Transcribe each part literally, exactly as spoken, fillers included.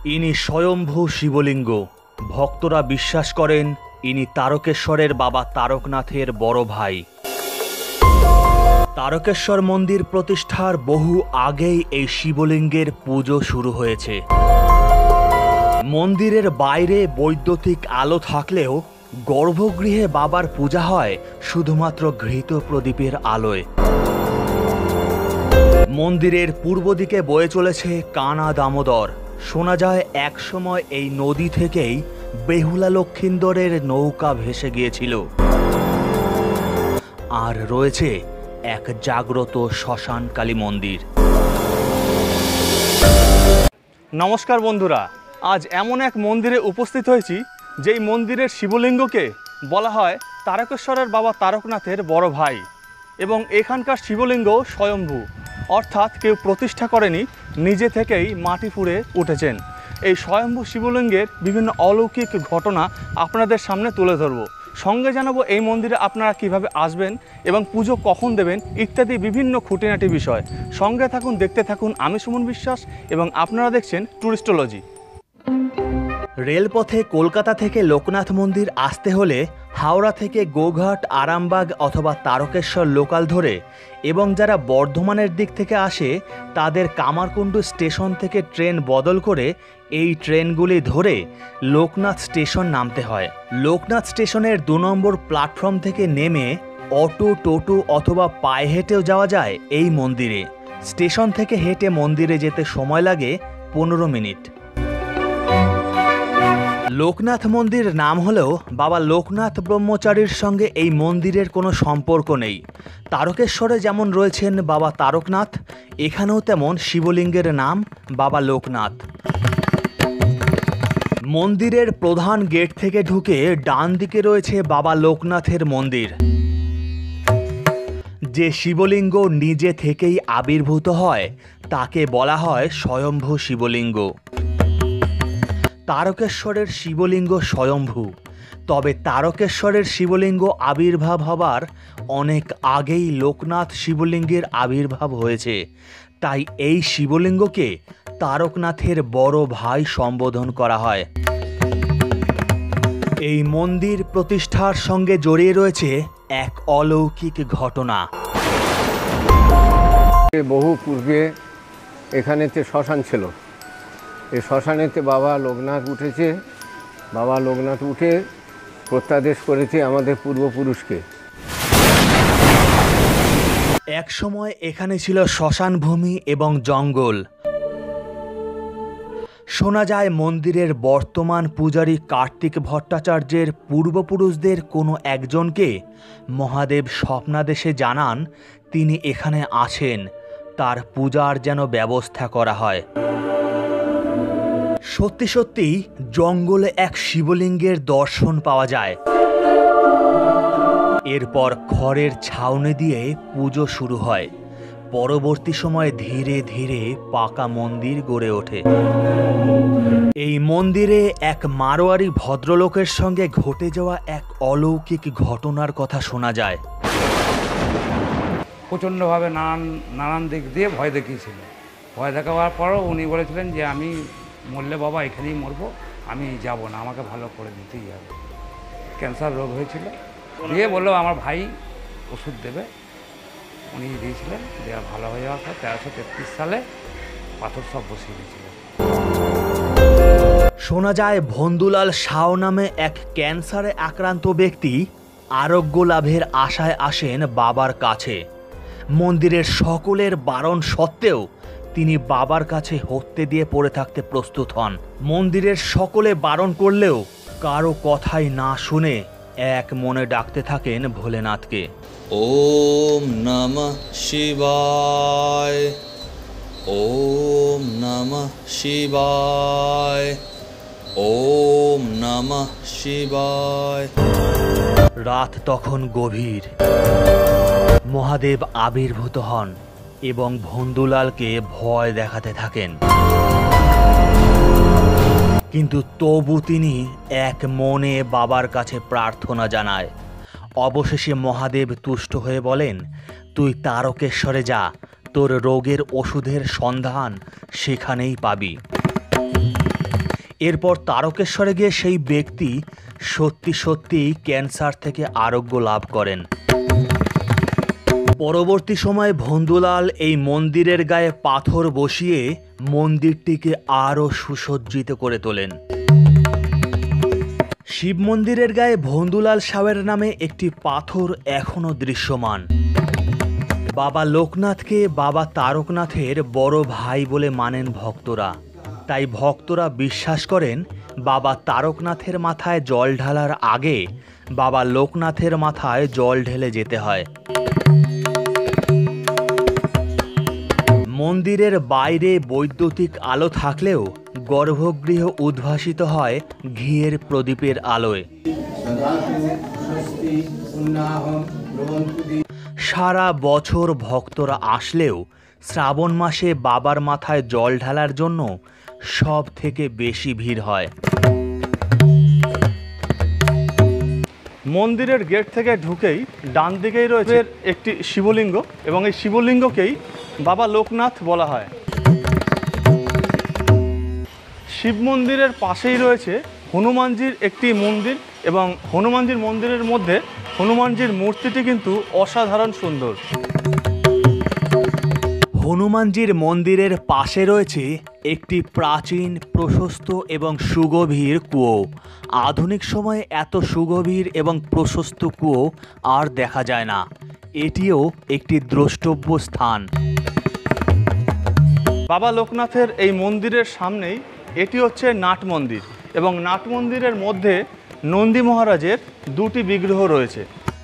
ইনি স্বয়ম্ভু শিবলিঙ্গ। ভক্তরা বিশ্বাস করেন ইনি তারকেশ্বরের বাবা তারকনাথের বড় ভাই। তারকেশ্বর মন্দির প্রতিষ্ঠার বহু আগেই এই শিবলিঙ্গের পুজো শুরু হয়েছে। মন্দিরের বাইরে বৈদ্যুতিক আলো থাকলেও গর্ভগৃহে বাবার পূজা হয় শুধুমাত্র ঘৃত প্রদীপের আলোয়। মন্দিরের পূর্ব দিকে বয়ে চলেছে কানা দামোদর। শোনা যায় একসময় এই নদী থেকেই বেহুলা লক্ষিন্দরের নৌকা ভেসে গিয়েছিল। আর রয়েছে এক জাগ্রত শ্মশান কালী মন্দির। নমস্কার বন্ধুরা, আজ এমন এক মন্দিরে উপস্থিত হয়েছি যেই মন্দিরের শিবলিঙ্গকে বলা হয় তারকেশ্বরের বাবা তারকনাথের বড় ভাই, এবং এখানকার শিবলিঙ্গ স্বয়ম্ভু, অর্থাৎ কেউ প্রতিষ্ঠা করেনি, নিজে থেকেই মাটি ফুঁড়ে উঠেছেন। এই স্বয়ম্ভু শিবলিঙ্গের বিভিন্ন অলৌকিক ঘটনা আপনাদের সামনে তুলে ধরব। সঙ্গে জানাবো এই মন্দিরে আপনারা কিভাবে আসবেন এবং পুজো কখন দেবেন ইত্যাদি বিভিন্ন খুঁটিনাটি বিষয়। সঙ্গে থাকুন, দেখতে থাকুন। আমি সুমন বিশ্বাস এবং আপনারা দেখছেন টুরিস্টোলজি। রেলপথে কলকাতা থেকে লোকনাথ মন্দির আসতে হলে হাওড়া থেকে গোঘাট, আরামবাগ অথবা তারকেশ্বর লোকাল ধরে, এবং যারা বর্ধমানের দিক থেকে আসে তাদের কামারকুণ্ডু স্টেশন থেকে ট্রেন বদল করে এই ট্রেনগুলি ধরে লোকনাথ স্টেশন নামতে হয়। লোকনাথ স্টেশনের দু নম্বর প্ল্যাটফর্ম থেকে নেমে অটো, টোটো অথবা পায়ে হেঁটেও যাওয়া যায় এই মন্দিরে। স্টেশন থেকে হেঁটে মন্দিরে যেতে সময় লাগে পনেরো মিনিট। লোকনাথ মন্দির নাম হলেও বাবা লোকনাথ ব্রহ্মচারীর সঙ্গে এই মন্দিরের কোনো সম্পর্ক নেই। তারকেশ্বরে যেমন রয়েছেন বাবা তারকনাথ, এখানেও তেমন শিবলিঙ্গের নাম বাবা লোকনাথ। মন্দিরের প্রধান গেট থেকে ঢুকে ডান দিকে রয়েছে বাবা লোকনাথের মন্দির। যে শিবলিঙ্গ নিজে থেকেই আবির্ভূত হয় তাকে বলা হয় স্বয়ম্ভু শিবলিঙ্গ। তারকেশ্বরের শিবলিঙ্গ স্বয়ম্ভু, তবে তারকেশ্বরের শিবলিঙ্গ আবির্ভাব হবার অনেক আগেই লোকনাথ শিবলিঙ্গের আবির্ভাব হয়েছে। তাই এই শিবলিঙ্গকে তারকনাথের বড় ভাই সম্বোধন করা হয়। এই মন্দির প্রতিষ্ঠার সঙ্গে জড়িয়ে রয়েছে এক অলৌকিক ঘটনা। বহু পূর্বে এখানেতে শ্মশান ছিল। এই শ্মশানেতে বাবা লোকনাথ উঠেছে। বাবা লোকনাথ উঠে প্রত্যাদেশ করেছে আমাদের পূর্বপুরুষকে। এক সময় এখানে ছিল শ্মশান ভূমি এবং জঙ্গল। শোনা যায় মন্দিরের বর্তমান পূজারী কার্তিক ভট্টাচার্যের পূর্বপুরুষদের কোনো একজনকে মহাদেব স্বপ্নাদেশে জানান তিনি এখানে আছেন, তার পূজার যেন ব্যবস্থা করা হয়। সত্যি সত্যি জঙ্গলে এক শিবলিঙ্গের দর্শন পাওয়া যায়। এরপর খড়ের ছাউনি দিয়ে পুজো শুরু হয়। পরবর্তী সময়ে ধীরে ধীরে পাকা মন্দির গড়ে ওঠে। এই মন্দিরে এক মারোয়ারি ভদ্রলোকের সঙ্গে ঘটে যাওয়া এক অলৌকিক ঘটনার কথা শোনা যায়। প্রচণ্ডভাবে নানান নানান দিক দিয়ে ভয় দেখিয়েছিল। ভয় দেখাবার পরও উনি বলেছিলেন যে আমি মরলে বাবা এখানেই মরবো, আমি যাব না, আমাকে ভালো করে দিতেই হবে। ক্যান্সার রোগ হয়েছিল, দিয়ে বললো আমার ভাই ওষুধ দেবে, উনি দিয়েছিলেন। দেওয়া ভালো হয়ে যাওয়ার পর তেরোশো তেত্রিশ সালে পাথর সব বসিয়ে দিয়েছিল। শোনা যায় ভন্দুলাল শাহ নামে এক ক্যান্সারে আক্রান্ত ব্যক্তি আরোগ্য লাভের আশায় আসেন বাবার কাছে। মন্দিরের সকলের বারণ সত্ত্বেও তিনি বাবার কাছে হত্যে দিয়ে পড়ে থাকতে প্রস্তুত হন। মন্দিরের সকলে বারণ করলেও কারো কথাই না শুনে এক মনে ডাকতে থাকেন ভোলেনাথকে। ওম নমঃ শিবায়, ওম নমঃ শিবায়, ওম নমঃ শিবায়। রাত তখন গভীর। মহাদেব আবির্ভূত হন এবং ভন্দুলালকে ভয় দেখাতে থাকেন। কিন্তু তবু তিনি এক মনে বাবার কাছে প্রার্থনা জানায়। অবশেষে মহাদেব তুষ্ট হয়ে বলেন, তুই তারকেশ্বরে যা, তোর রোগের ওষুধের সন্ধান সেখানেই পাবি। এরপর তারকেশ্বরে গিয়ে সেই ব্যক্তি সত্যি সত্যি ক্যান্সার থেকে আরোগ্য লাভ করেন। পরবর্তী সময়ে ভন্দুলাল এই মন্দিরের গায়ে পাথর বসিয়ে মন্দিরটিকে আরও সুসজ্জিত করে তোলেন। শিব মন্দিরের গায়ে ভন্দুলাল সাওয়ের নামে একটি পাথর এখনও দৃশ্যমান। বাবা লোকনাথকে বাবা তারকনাথের বড় ভাই বলে মানেন ভক্তরা। তাই ভক্তরা বিশ্বাস করেন বাবা তারকনাথের মাথায় জল ঢালার আগে বাবা লোকনাথের মাথায় জল ঢেলে যেতে হয়। মন্দিরের বাইরে বৈদ্যুতিক আলো থাকলেও গর্ভগৃহ উদ্ভাসিত হয় ঘিয়ের প্রদীপের আলোয়। সারা বছর ভক্তরা আসলেও শ্রাবণ মাসে বাবার মাথায় জল ঢালার জন্য সব থেকে বেশি ভিড় হয়। মন্দিরের গেট থেকে ঢুকেই ডান দিকেই রয়েছে একটি শিবলিঙ্গ এবং এই শিবলিঙ্গকেই বাবা লোকনাথ বলা হয়। শিব মন্দিরের পাশেই রয়েছে হনুমানজির একটি মন্দির এবং হনুমানজির মন্দিরের মধ্যে হনুমানজির মূর্তিটি কিন্তু অসাধারণ সুন্দর। হনুমানজির মন্দিরের পাশে রয়েছে একটি প্রাচীন, প্রশস্ত এবং সুগভীর কুয়ো। আধুনিক সময়ে এত সুগভীর এবং প্রশস্ত কুয়ো আর দেখা যায় না। এটিও একটি দ্রষ্টব্য স্থান। বাবা লোকনাথের এই মন্দিরের সামনেই এটি হচ্ছে নাট মন্দির এবং নাট মন্দিরের মধ্যে নন্দী মহারাজের দুটি বিগ্রহ রয়েছে।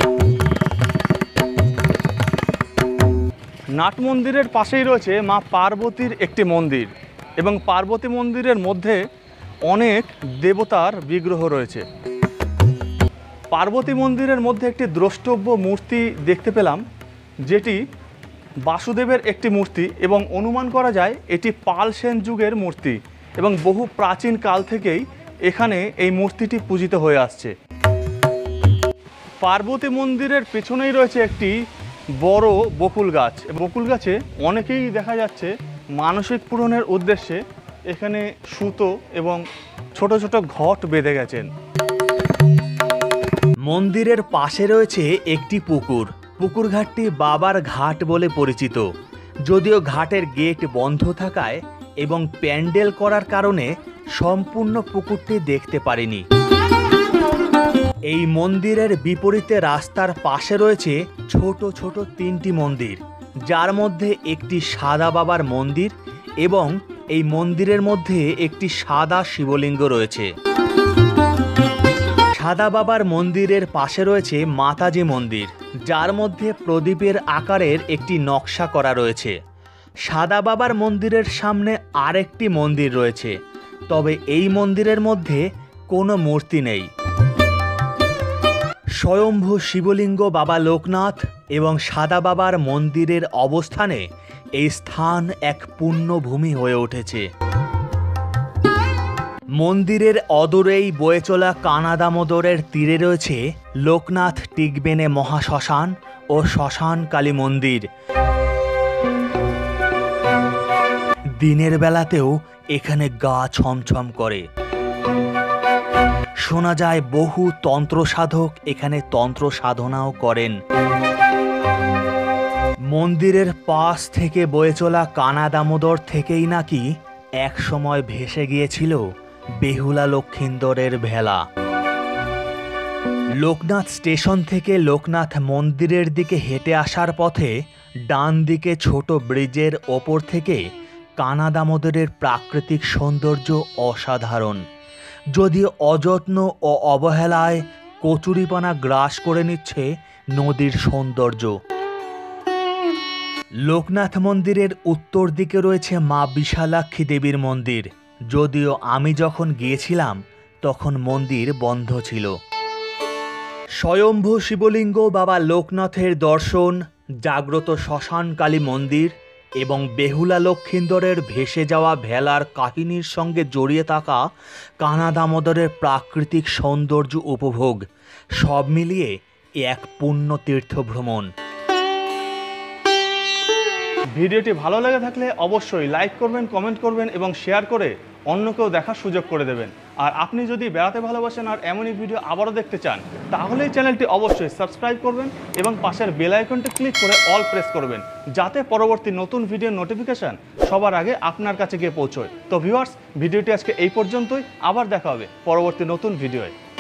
নাট মন্দিরের পাশেই রয়েছে মা পার্বতীর একটি মন্দির এবং পার্বতী মন্দিরের মধ্যে অনেক দেবতার বিগ্রহ রয়েছে। পার্বতী মন্দিরের মধ্যে একটি দ্রষ্টব্য মূর্তি দেখতে পেলাম, যেটি বাসুদেবের একটি মূর্তি এবং অনুমান করা যায় এটি পাল সেন যুগের মূর্তি এবং বহু প্রাচীন কাল থেকেই এখানে এই মূর্তিটি পূজিত হয়ে আসছে। পার্বতী মন্দিরের পেছনেই রয়েছে একটি বড় বকুল গাছ। বকুল গাছে অনেকেই দেখা যাচ্ছে মানসিক পূরণের উদ্দেশ্যে এখানে সুতো এবং ছোট ছোট ঘট বেঁধে গেছেন। মন্দিরের পাশে রয়েছে একটি পুকুর। পুকুর ঘাটটি বাবার ঘাট বলে পরিচিত, যদিও ঘাটের গেট বন্ধ থাকায় এবং প্যান্ডেল করার কারণে সম্পূর্ণ পুকুরটি দেখতে পারিনি। এই মন্দিরের বিপরীতে রাস্তার পাশে রয়েছে ছোট ছোট তিনটি মন্দির, যার মধ্যে একটি সাদা বাবার মন্দির এবং এই মন্দিরের মধ্যে একটি সাদা শিবলিঙ্গ রয়েছে। সাদা বাবার মন্দিরের পাশে রয়েছে মাতাজি মন্দির, যার মধ্যে প্রদীপের আকারের একটি নকশা করা রয়েছে। সাদা বাবার মন্দিরের সামনে আরেকটি মন্দির রয়েছে, তবে এই মন্দিরের মধ্যে কোনো মূর্তি নেই। স্বয়ম্ভু শিবলিঙ্গ বাবা লোকনাথ এবং সাদা বাবার মন্দিরের অবস্থানে এই স্থান এক পুণ্যভূমি হয়ে উঠেছে। মন্দিরের অদূরেই বয়ে চলা কানা দামোদরের তীরে রয়েছে লোকনাথ টিকবেনে মহাশ্মশান ও শ্মশান কালী মন্দির। দিনের বেলাতেও এখানে গা ছমছম করে। শোনা যায় বহু তন্ত্র সাধক এখানে তন্ত্র সাধনাও করেন। মন্দিরের পাশ থেকে বয়ে চলা কানা দামোদর থেকেই নাকি এক সময় ভেসে গিয়েছিল বেহুলা লক্ষিন্দরের ভেলা। লোকনাথ স্টেশন থেকে লোকনাথ মন্দিরের দিকে হেঁটে আসার পথে ডান দিকে ছোট ব্রিজের ওপর থেকে কানা দামোদরের প্রাকৃতিক সৌন্দর্য অসাধারণ, যদিও অযত্ন ও অবহেলায় কচুরিপানা গ্রাস করে নিচ্ছে নদীর সৌন্দর্য। লোকনাথ মন্দিরের উত্তর দিকে রয়েছে মা বিশালাক্ষী দেবীর মন্দির, যদিও আমি যখন গিয়েছিলাম তখন মন্দির বন্ধ ছিল। স্বয়ম্ভু শিবলিঙ্গ বাবা লোকনাথের দর্শন, জাগ্রত শ্মশান কালী মন্দির এবং বেহুলা লক্ষিন্দরের ভেসে যাওয়া ভেলার কাহিনীর সঙ্গে জড়িয়ে থাকা কানা দামোদরের প্রাকৃতিক সৌন্দর্য উপভোগ সব মিলিয়ে এক পুণ্য তীর্থ ভ্রমণ। ভিডিওটি ভালো লেগে থাকলে অবশ্যই লাইক করবেন, কমেন্ট করবেন এবং শেয়ার করে অন্যকেও দেখার সুযোগ করে দেবেন। আর আপনি যদি বেড়াতে ভালোবাসেন আর এমনই ভিডিও আবারও দেখতে চান তাহলে এই চ্যানেলটি অবশ্যই সাবস্ক্রাইব করবেন এবং পাশের বেল আইকনটি ক্লিক করে অল প্রেস করবেন, যাতে পরবর্তী নতুন ভিডিওর নোটিফিকেশান সবার আগে আপনার কাছে গিয়ে পৌঁছয়। তো ভিউয়ার্স, ভিডিওটি আজকে এই পর্যন্তই, আবার দেখা হবে পরবর্তী নতুন ভিডিওয়।